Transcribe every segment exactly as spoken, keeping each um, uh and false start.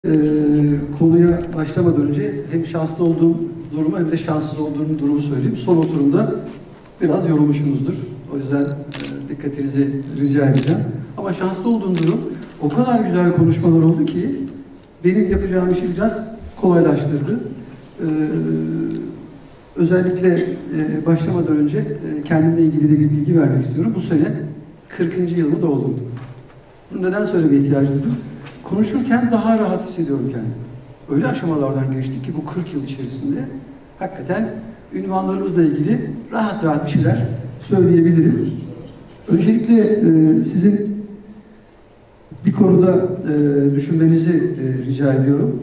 Ee, konuya başlamadan önce hem şanslı olduğum durumu hem de şanssız olduğum durumu söyleyeyim. Son oturumda biraz yorulmuşumuzdur. O yüzden e, dikkatinizi rica edeceğim. Ama şanslı olduğum durum, o kadar güzel konuşmalar oldu ki benim yapacağım işi biraz kolaylaştırdı. Ee, özellikle e, başlamadan önce e, kendimle ilgili de bir bilgi vermek istiyorum. Bu sene kırkıncı yılımı doldurdum. Bunu neden söylemeye ihtiyaç duydum? Konuşurken daha rahat hissediyorum kendimi. Öyle aşamalardan geçtik ki bu kırk yıl içerisinde hakikaten ünvanlarımızla ilgili rahat rahat bir şeyler söyleyebilirim. Öncelikle e, sizin bir konuda e, düşünmenizi e, rica ediyorum.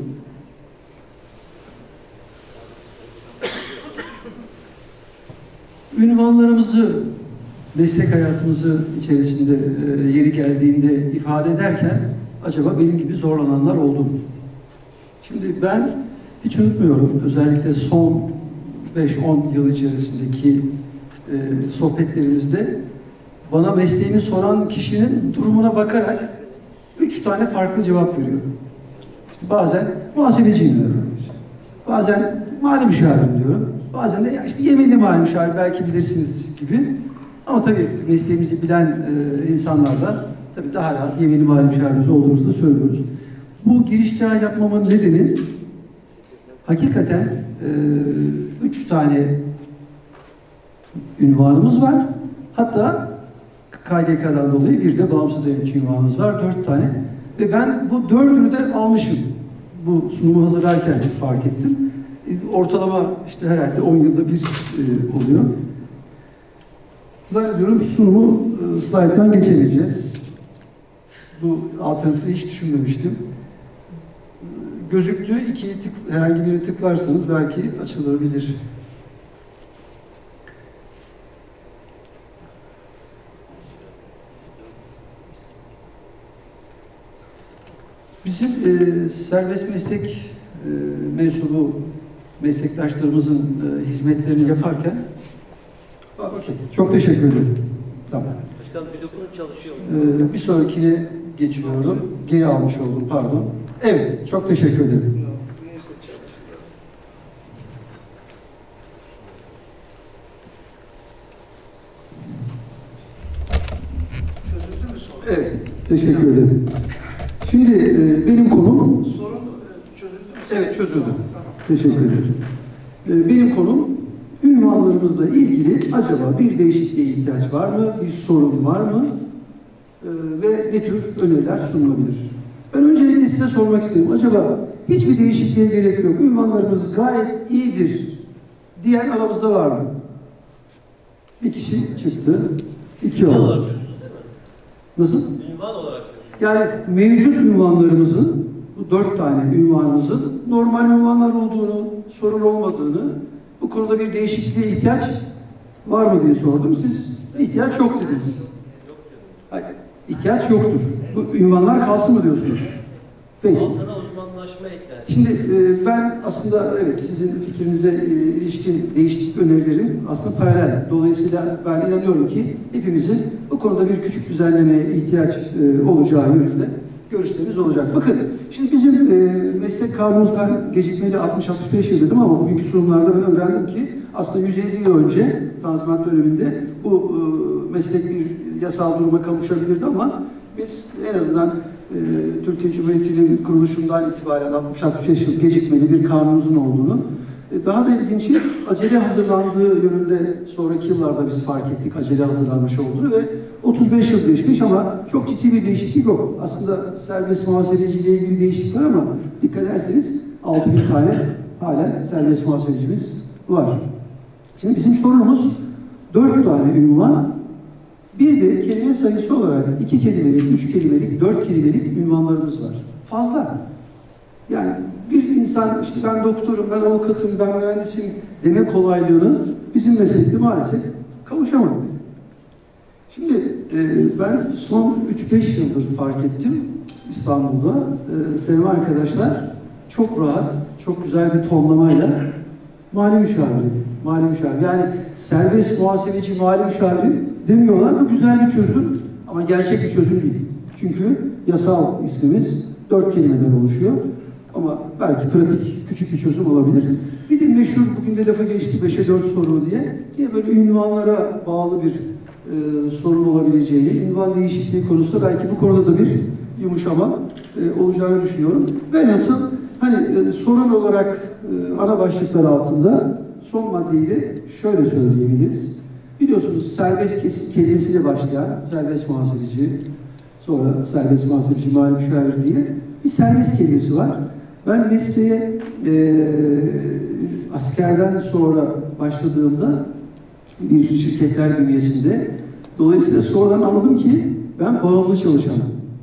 Ünvanlarımızı, meslek hayatımızı içerisinde e, yeri geldiğinde ifade ederken acaba benim gibi zorlananlar oldu mu? Şimdi ben hiç unutmuyorum, özellikle son beş on yıl içerisindeki e, sohbetlerimizde bana mesleğini soran kişinin durumuna bakarak üç tane farklı cevap veriyor. İşte bazen muhasebeciyim diyorum, bazen mali müşavirim diyorum, bazen de ya işte yeminli mali müşavir belki bilirsiniz gibi. Ama tabii mesleğimizi bilen e, insanlar da tabii daha rahat yeminli mali müşavirimiz olduğumuzu da söylüyoruz. Bu girişgahı yapmamın nedeni hakikaten e, üç tane ünvanımız var. Hatta K G K'dan dolayı bir de bağımsız devletçi ünvanımız var. Dört tane. Ve ben bu dördünü de almışım. Bu sunumu hazırlarken fark ettim. E, ortalama işte herhalde on yılda bir e, oluyor. Zannediyorum sunumu e, slayttan geçemeyeceğiz. Bu alternatifi hiç düşünmemiştim. Gözüktü. İkiyi tık, herhangi biri tıklarsanız belki açılabilir. Bizim e, serbest meslek e, mensubu meslektaşlarımızın e, hizmetlerini yaparken okay. Çok teşekkür ederim. Tamam. Başkan blokunun çalışıyor mu? Ee, bir sonrakine geçiyorum. Geri almış oldum, pardon. Evet, çok teşekkür ederim. Çözüldü mü sorun? Evet, teşekkür ederim. Şimdi e, benim konum... Sorun e, çözüldü mü? Evet, çözüldü. Tamam. Teşekkür ederim. E, benim konum ünvanlarımızla ilgili acaba bir değişikliğe ihtiyaç var mı? Bir sorun var mı? Ee, ve ne tür öneriler sunulabilir? Ben öncelikle size sormak istiyorum. Acaba hiçbir değişikliğe gerek yok, ünvanlarımız gayet iyidir diyen aramızda var mı? Bir kişi çıktı. İki oldu. Nasıl? Ünvan olarak. Yani mevcut ünvanlarımızın, bu dört tane ünvanımızın normal ünvanlar olduğunu, sorun olmadığını, bu konuda bir değişikliğe ihtiyaç var mı diye sordum. Siz ihtiyaç yok dediniz. Hayır, ihtiyaç yoktur. Bu ünvanlar kalsın mı diyorsunuz? Peki. Altına uzmanlaşma eklensin. Şimdi e, ben aslında evet sizin fikrinize e, ilişkin değişiklik önerilerim aslında paralel. Dolayısıyla ben inanıyorum ki hepimizin bu konuda bir küçük düzenlemeye ihtiyaç e, olacağı yönünde görüşlerimiz olacak. Bakın, şimdi bizim e, meslek kanunumuz, ben gecikmeli altmış altmış beş yıl dedim ama bugünkü sunumlarda ben öğrendim ki aslında yüz elli yıl önce Tanzimat döneminde bu e, meslek bir yasal duruma kavuşabilirdi ama biz en azından e, Türkiye Cumhuriyeti'nin kuruluşundan itibaren altmış altmış beş yıl gecikmeli bir kanunumuzun olduğunu, e, daha da ilginci acele hazırlandığı yönünde sonraki yıllarda biz fark ettik acele hazırlanmış olduğunu ve otuz beş yıl geçmiş ama çok ciddi bir değişiklik yok. Aslında serbest muhasebeciliğe ilgili değişiklik var ama dikkat ederseniz altı bin tane halen serbest muhasebecimiz var. Şimdi bizim sorunumuz dört tane ünvan, bir de kelime sayısı olarak iki kelimelik, üç kelimelik, dört kelimelik ünvanlarımız var. Fazla. Yani bir insan işte ben doktorum, ben avukatım, ben mühendisim deme kolaylığını bizim meslekte maalesef kavuşamadık. Şimdi e, ben son üç beş yıldır fark ettim İstanbul'da. E, sevgili arkadaşlar çok rahat, çok güzel bir tonlamayla mali müşavir, mali müşavir. Yani serbest muhasebeci mali müşavir demiyorlar. Bu güzel bir çözüm ama gerçek bir çözüm değil. Çünkü yasal ismimiz dört kelimeden oluşuyor. ama belki pratik küçük bir çözüm olabilir. Bir de meşhur, bugün de lafa geçti beşe dört soru diye, yine böyle ünvanlara bağlı bir e, sorun olabileceğini, ünvan değişikliği konusunda belki bu konuda da bir yumuşama e, olacağını düşünüyorum. Ve nasıl hani e, sorun olarak e, ana başlıklar altında son maddeyi de şöyle söyleyebiliriz. Biliyorsunuz serbest kelimesiyle başlayan serbest muhasebeci, sonra serbest muhasebeci, mali müşavir diye bir serbest kelimesi var. Ben mesleğe e, askerden sonra başladığımda bir şirketler bünyesinde, dolayısıyla sonradan anladım ki ben bağımlı çalışanım.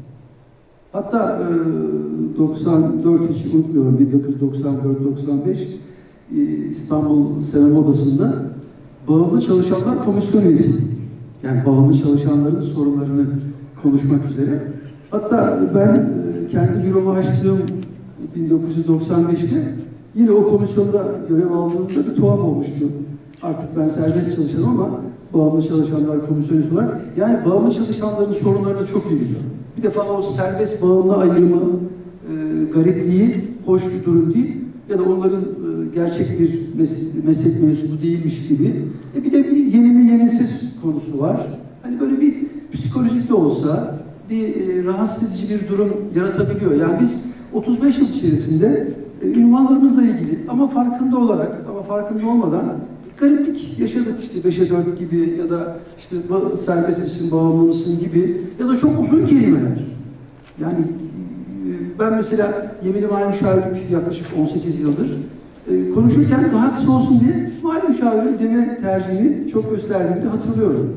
Hatta e, doksan dört, hiç unutmuyorum, bin dokuz yüz doksan dört doksan beş e, İstanbul Senat Odası'nda bağımlı çalışanlar komisyon üyesi. Yani bağımlı çalışanların sorunlarını konuşmak üzere. Hatta ben e, kendi büromu açtığım bin dokuz yüz doksan beşte yine o komisyonda görev aldığımda bir tuhaf olmuştu. Artık ben serbest çalışanım ama bağımlı çalışanlar komisyon üyesi olarak. Yani bağımlı çalışanların sorunlarını çok iyi biliyorum. Bir defa o serbest bağımlı ayrımı, e, garipliği hoş bir durum değil. Ya da onların e, gerçek bir mes- meslek mensubu değilmiş gibi. E bir de bir yeminli yeminsiz konusu var. Hani böyle bir psikolojik de olsa bir e, rahatsız edici bir durum yaratabiliyor. Yani biz otuz beş yıl içerisinde e, ünvanlarımızla ilgili ama farkında olarak ama farkında olmadan bir gariplik yaşadık, işte beşe dört gibi ya da işte serbest misin, bağımlı mısın gibi ya da çok uzun kelimeler. Yani ben mesela yeminli mali müşavirlik yaklaşık on sekiz yıldır e, konuşurken daha kısa olsun diye mali müşavirin deme tercihini çok gösterdiğimi de hatırlıyorum.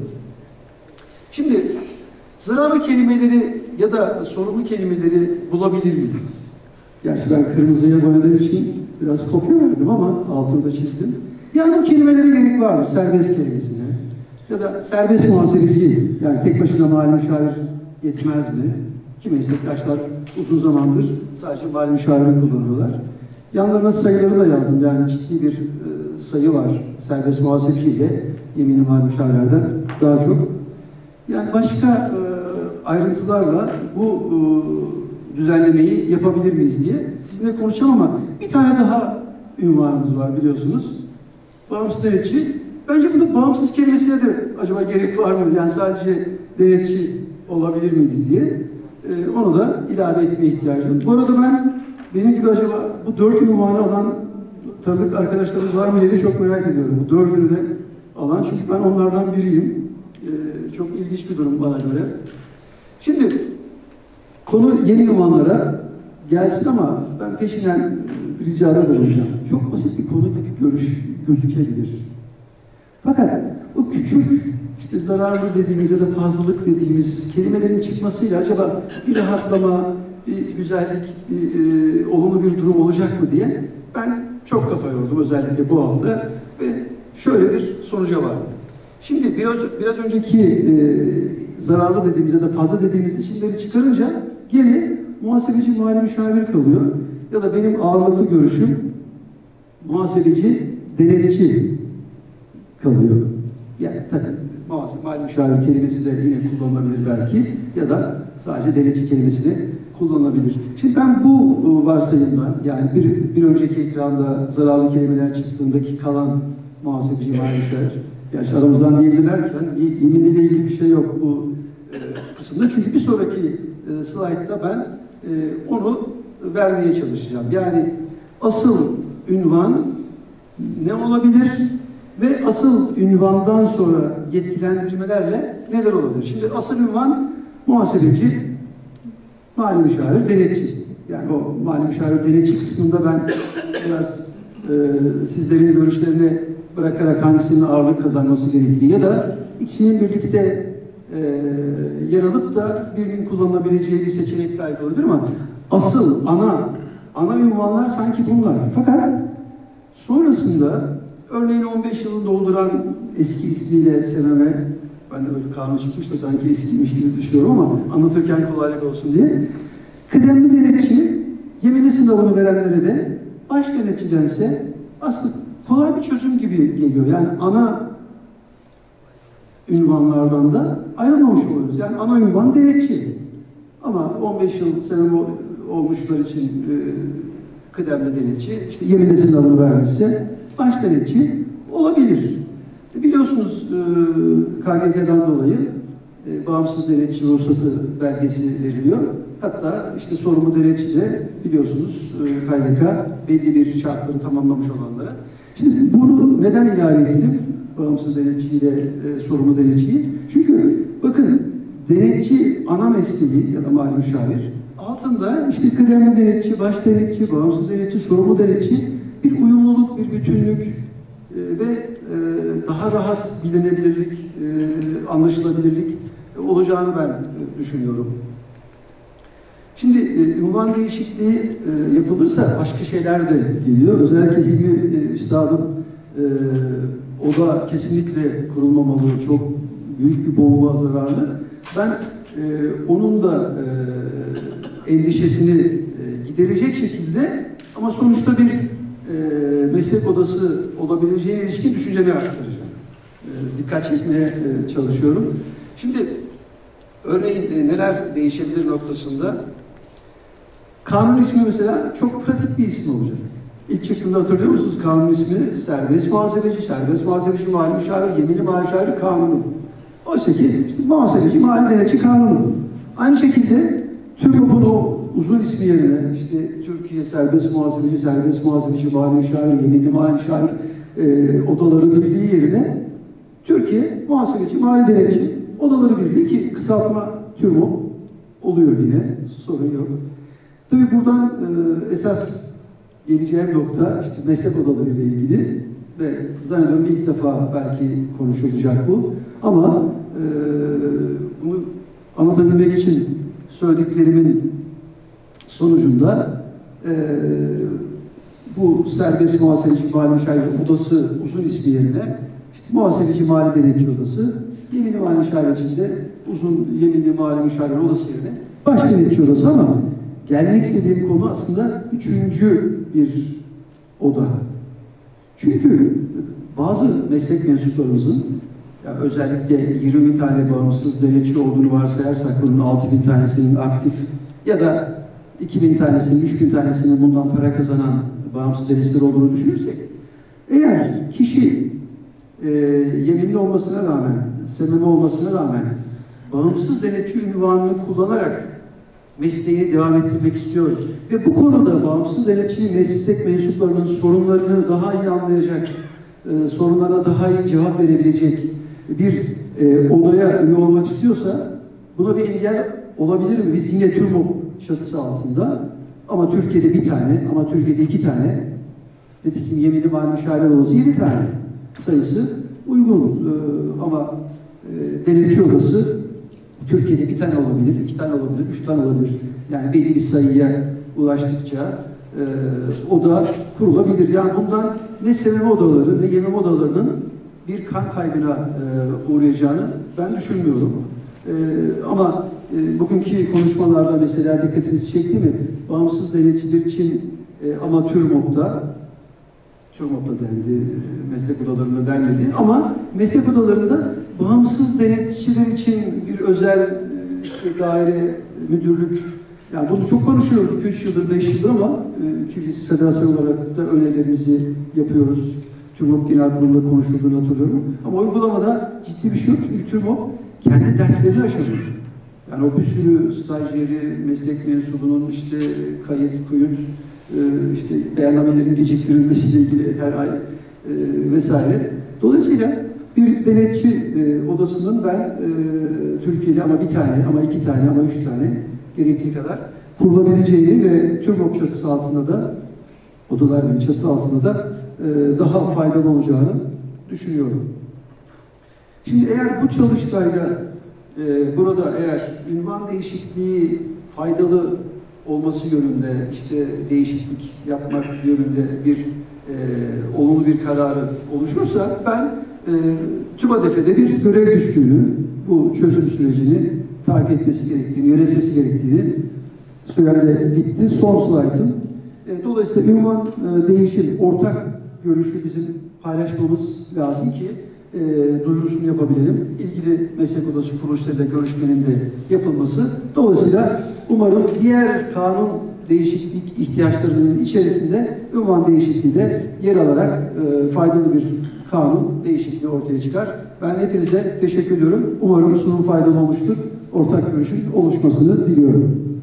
Şimdi zararlı kelimeleri ya da sorumlu kelimeleri bulabilir miyiz? Gerçi ben kırmızıya boyadığım için biraz kopya verdim ama altını da çizdim. Yani bu kelimelere gerek var mı? Serbest kelimesine. Ya da serbest muhasebeci, yani tek başına mali müşavir yetmez mi? Ki meslektaşlar uzun zamandır sadece mali müşaviri kullanıyorlar. Yanlarına sayıları da yazdım. Yani ciddi bir e, sayı var. Serbest muhasebeciyle yeminli mali müşavirlerden daha çok. Yani başka e, ayrıntılarla bu e, düzenlemeyi yapabilir miyiz diye sizinle konuşacağım ama bir tane daha ünvanımız var biliyorsunuz. Bağımsız denetçi. Bence burada bağımsız kelimesine de acaba gerek var mı? Yani sadece denetçi olabilir miydi diye. Ee, onu da ilave etmeye ihtiyacım var. Bu arada ben, benim gibi acaba bu dört ünvanı alan tanıdık arkadaşlarımız var mı diye de çok merak ediyorum. Bu dördünü de alan, çünkü ben onlardan biriyim. Ee, çok ilginç bir durum bana göre. Şimdi konu yeni ünvanlara gelsin ama ben peşinden ricada bulunacağım. Çok basit bir konu gibi görüş gözükebilir. Fakat o küçük, işte zararlı dediğimiz ya da fazlalık dediğimiz kelimelerin çıkmasıyla acaba bir rahatlama, bir güzellik, bir, e, olumlu bir durum olacak mı diye ben çok kafa yordum özellikle bu hafta ve şöyle bir sonuca vardım. Şimdi biraz, biraz önceki e, zararlı dediğimiz ya da fazla dediğimiz isimleri çıkarınca geriye muhasebeci, mali müşavir kalıyor. Ya da benim ağırlıklı görüşüm muhasebeci, denetçi kalıyor. Yani tabii muhasebe, mali müşavir kelimesi de yine kullanılabilir belki ya da sadece denetçi kelimesi de kullanılabilir. Şimdi ben bu varsayımdan, yani bir, bir önceki ekranda zararlı kelimeler çıktığındaki kalan muhasebeci, mali müşavir, gerçi aramızdan diyebilirler ki hani, yeminliyle ilgili bir şey yok bu e, kısımda. Çünkü bir sonraki e, slaytta ben e, onu vermeye çalışacağım. Yani asıl ünvan ne olabilir ve asıl ünvandan sonra yetkilendirmelerle neler olabilir? Şimdi asıl ünvan muhasebeci, mali müşavir, denetçi. Yani o mali müşavir, denetçi kısmında ben biraz e, sizlerin görüşlerini bırakarak hangisinin ağırlık kazanması gerektiği ya da ikisinin birlikte e, yer alıp da birinin kullanılabileceği bir seçenek belki olabilir ama asıl, ana, ana ünvanlar sanki bunlar. Fakat sonrasında örneğin on beş yılını dolduran eski ismiyle Sememe, ben de böyle kanun çıkmış da sanki eskiymiş gibi düşünüyorum ama anlatırken kolaylık olsun diye. Kıdemli denetçi, yeminli sınavını verenlere de baş denetçidense aslında kolay bir çözüm gibi geliyor. Yani ana ünvanlardan da ayrılmamış oluyoruz. Yani ana ünvan denetçi. Ama on beş yıl Sememe olmuşlar için e, kıdemli denetçi, işte yemin sınavını vermişse baş denetçi olabilir. E, biliyorsunuz e, K G K'dan dolayı e, bağımsız denetçi ruhsatı belgesi veriliyor. Hatta işte sorumlu denetçi de biliyorsunuz e, K G K belli bir şartları tamamlamış olanlara. Şimdi bunu neden ilave ettim? Bağımsız denetçiyle e, sorumlu denetçiyi. Çünkü bakın denetçi ana mesleği ya da mali müşavir altında işte kıdemli denetçi, baş denetçi, bağımsız denetçi, sorumlu denetçi bir uyumluluk, bir bütünlük e, ve e, daha rahat bilinebilirlik, e, anlaşılabilirlik olacağını ben e, düşünüyorum. Şimdi e, ünvan değişikliği e, yapılırsa başka şeyler de geliyor. Özellikle Hilmi e, Üstad'ın e, o da kesinlikle kurulmamalı, çok büyük bir bomba zararlı. Ben e, onun da e, endişesini e, giderecek şekilde ama sonuçta bir e, meslek odası olabileceğine ilişkin düşüncemi aktaracağım. E, dikkat çekmeye e, çalışıyorum. Şimdi örneğin e, neler değişebilir noktasında kanun ismi mesela çok pratik bir isim olacak. İlk çıktığında hatırlıyor musunuz? Kanun ismi serbest muhasebeci, serbest muhasebeci mali müşavir, yeminli mali müşavir kanunu. Oysa ki işte muhasebeci mali denetçi kanunu. Aynı şekilde TÜRGOP'un o uzun ismi yerine işte Türkiye Serbest Muhasebeci, Serbest Muhasebeci mali müşavir, yeminli mali müşavir e, odaları birliği yerine Türkiye Muhasebeci mali denetçi odaları birliği ki kısaltma TÜRMOP oluyor yine, sorun yok. Tabii buradan e, esas geleceğim nokta işte meslek odaları ile ilgili ve zannediyorum ilk defa belki konuşulacak bu. Ama e, bunu anlatabilmek için söylediklerimin sonucunda e, bu serbest muhasebeci mali müşavir odası uzun ismi yerine işte muhasebeci mali denetçi odası, yeminli mali müşavir içinde uzun yeminli mali müşavir odası yerine baş denetçi odası ama gelmek istediğim konu aslında üçüncü bir oda. Çünkü bazı meslek mensuplarımızın ya özellikle yirmi tane bağımsız denetçi olduğunu varsayarsak bunun altı bin tanesinin aktif ya da iki bin tanesinin, üç bin tanesinin bundan para kazanan bağımsız denetçiler olduğunu düşünürsek eğer kişi e, yeminli olmasına rağmen, semimi olmasına rağmen bağımsız denetçi ünvanını kullanarak mesleğini devam ettirmek istiyor ve bu konuda bağımsız denetçi meslek mensuplarının sorunlarını daha iyi anlayacak, e, sorunlarına daha iyi cevap verebilecek bir e, odaya üye olmak istiyorsa buna bir engel olabilir mi? Biz yine TÜRMOP çatısı altında ama Türkiye'de bir tane ama Türkiye'de iki tane nitekim yeminli mali müşavir odası yedi tane sayısı uygun e, ama e, denetçi odası Türkiye'de bir tane olabilir, iki tane olabilir, üç tane olabilir. Yani belli bir sayıya ulaştıkça e, oda kurulabilir. Yani bundan ne sevme odaları ne yemem odalarının bir kan kaybına e, uğrayacağını ben düşünmüyorum. E, ama e, bugünkü konuşmalarda mesela dikkatinizi çekti mi? Bağımsız denetçiler için e, ama TÜRMOP'ta TÜRMOP'ta dendi, meslek odalarında denmedi ama meslek odalarında bağımsız denetçiler için bir özel işte daire, müdürlük, yani bunu çok konuşuyoruz iki üç yıldır, beş yıldır ama e, ki biz federasyon olarak da önerilerimizi yapıyoruz. TÜRMOP Genel Kurulu'nda konuşulduğunu hatırlıyorum. Ama uygulamada ciddi bir şey yok çünkü TÜRMOP kendi dertlerini aşamıyor. Yani o bir sürü stajyeri, meslek mensubunun işte kayıt, kuyut, e, işte beyannamelerin geciktirilmesiyle ilgili her ay e, vesaire. Dolayısıyla bir denetçi e, odasının ben e, Türkiye'de ama bir tane, ama iki tane, ama üç tane gerektiği kadar kurulabileceğini ve TÜRMOP çatısı altında da odalar bir çatı altında da e, daha faydalı olacağını düşünüyorum. Şimdi eğer bu çalıştayda e, burada eğer ünvan değişikliği faydalı olması yönünde işte değişiklik yapmak yönünde bir e, olumlu bir kararı oluşursa ben e, TÜBADEF'e bir görev düştüğünü, bu çözüm sürecini takip etmesi gerektiğini, yönetmesi gerektiğini süremde gitti. Son slaytım. E, dolayısıyla ünvan e, değişim, ortak görüşü bizim paylaşmamız lazım ki e, duyurusunu yapabilelim. İlgili meslek odası kuruluşlarıyla görüşmenin de yapılması. Dolayısıyla umarım diğer kanun değişiklik ihtiyaçlarının içerisinde ünvan değişikliği de yer alarak e, faydalı bir kanun değişikliği ortaya çıkar. Ben hepinize teşekkür ediyorum. Umarım sunum faydalı olmuştur. Ortak görüşün oluşmasını diliyorum.